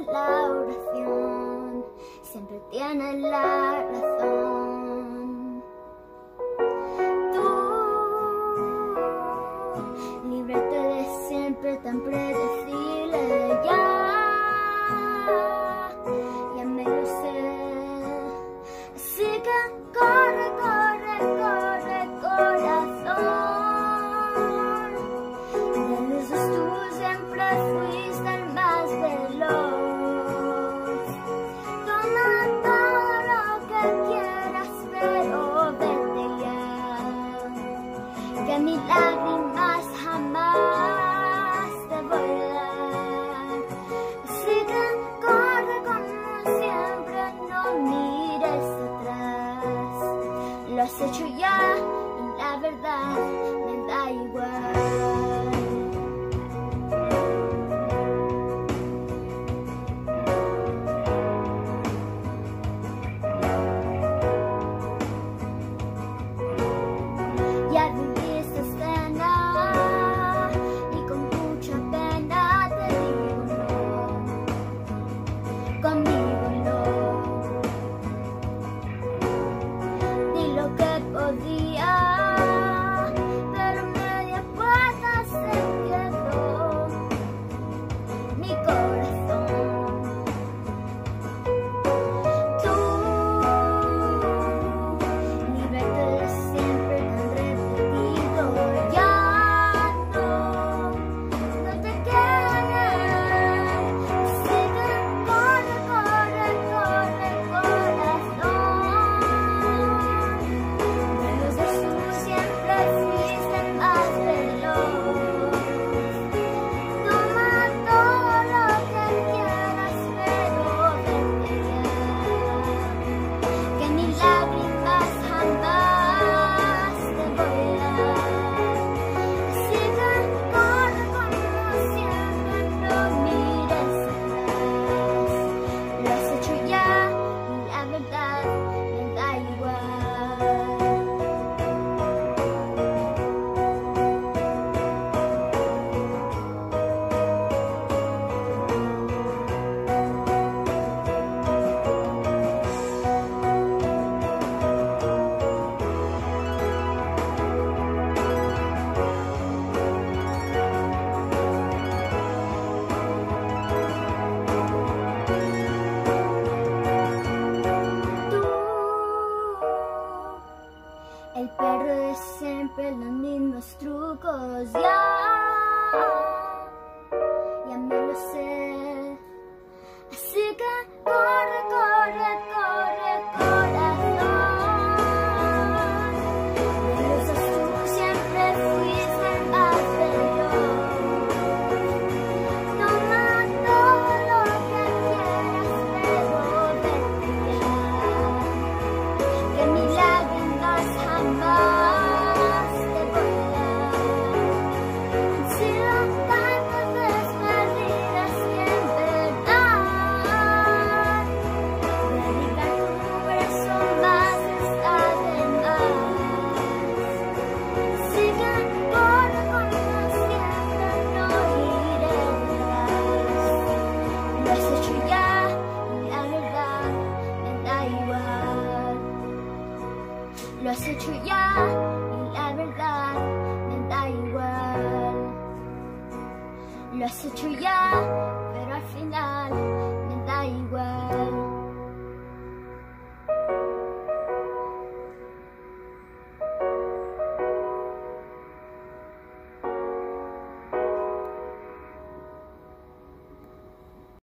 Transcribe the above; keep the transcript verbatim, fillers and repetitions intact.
la oración siempre tiene la razón. Tú, líbrate de siempre tan predecible, ya, ya me lo sé. Así que corre, corre, corre, corazón. De luzos tú siempre fuiste el más veloz. Toma todo lo que quieras, pero vete ya, que mis lágrimas jamás te voy a dar. Así que corre como siempre, no mires atrás. Lo has hecho ya y la verdad me da igual. Ya viví esta escena y con mucha pena te digo no, conmigo no. Di lo que podía, pero media puerta se quedó mi corazón. Tú, líbrate de siempre tan repetido, ya no, no te quedes. Sigue, corre, corre, corre, corazón. De los dos tú siempre fuiste el más veloz. Toma todo lo que quieras, pero vete ya, que mis lágrimas jamás te voy a dar. Así que corre como siempre, no mires atrás. Lo has hecho ya y la verdad me da igual. Tú, el perro de siempre, los mismos trucos, ya, ya me lo sé. Así que corre, corre, corre, corazón. De los dos tú siempre fuiste el más veloz. Toma todo lo que quieras, pero vete ya, que mis lágrimas jamás te voy a dar. Han sido tantas despedidas y en verdad dedicar tu verso más está de más. Así que corre como siempre, no iré atrás. Lo has hecho ya y la verdad me da igual. Lo has hecho ya y la verdad me da igual. Lo has hecho ya, pero al final me da igual.